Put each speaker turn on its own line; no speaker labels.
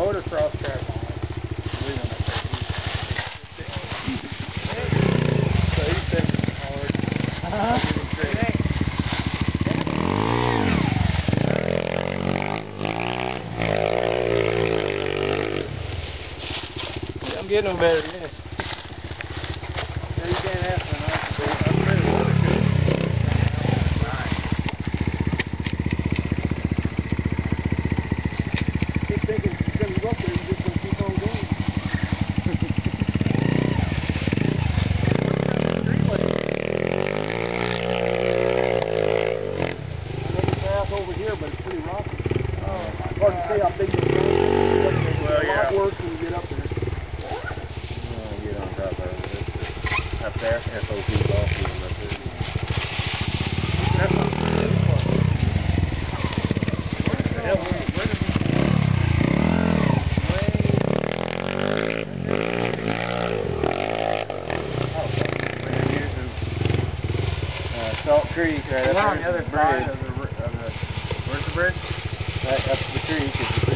motor cross track on it. So he's sitting hard. I'm getting them better than this. Yeah, you can't ask for enough. I'm ready to water good. Keep thinking you're going to go up there, you're just going to keep on going. Another path over here, but it's pretty rocky. It's hard to say how big the ground is. Well, yeah. A lot worse when you get up there. Get on top of it. Up there, FOP off you up there. That's not really fun. Where the hell where Salt Creek right up there. On the other side of the where's the bridge? Right up the creek.